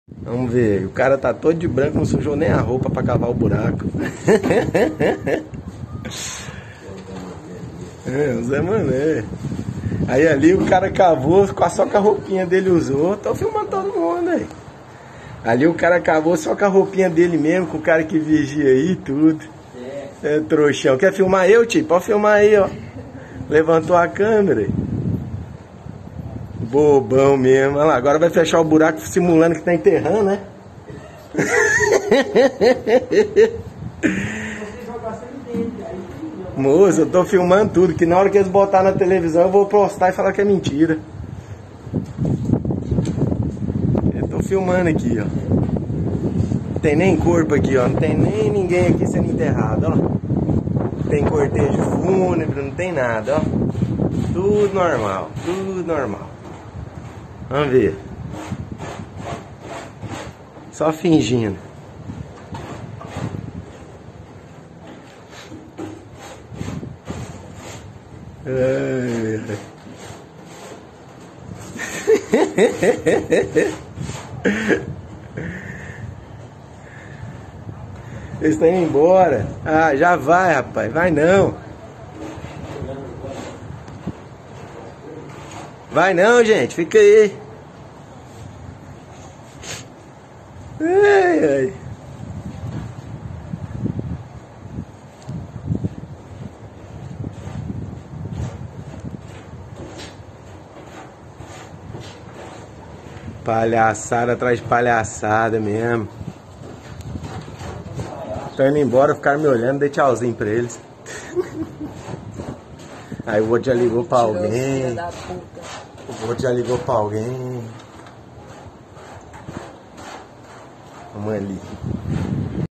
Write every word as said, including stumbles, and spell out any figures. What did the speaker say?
Vamos ver, o cara tá todo de branco, não sujou nem a roupa pra cavar o buraco. É, o Zé Mané. Aí ali o cara cavou só com a roupinha dele usou. Tô filmando todo mundo aí. Ali o cara cavou só com a roupinha dele mesmo, com o cara que vigia aí e tudo. É trouxão. Quer filmar eu, tio? Pode filmar aí, ó. Levantou a câmera aí. Bobão mesmo. Olha lá, agora vai fechar o buraco simulando que tá enterrando, né? Moço, eu tô filmando tudo, que na hora que eles botarem na televisão eu vou postar e falar que é mentira. Eu tô filmando aqui, ó. Não tem nem corpo aqui, ó. Não tem nem ninguém aqui sendo enterrado, ó. Não tem cortejo fúnebre, não tem nada, ó. Tudo normal, tudo normal. Vamos ver. Só fingindo. Ai, ai. Eles estão indo embora. Ah, já vai, rapaz. Vai não. Vai não, gente. Fica aí. Ai, ai. Palhaçada atrás de palhaçada mesmo. Tô indo embora, ficaram me olhando, dei tchauzinho pra eles. Aí o outro já ligou pra alguém. O outro já ligou pra alguém. Vamos ali.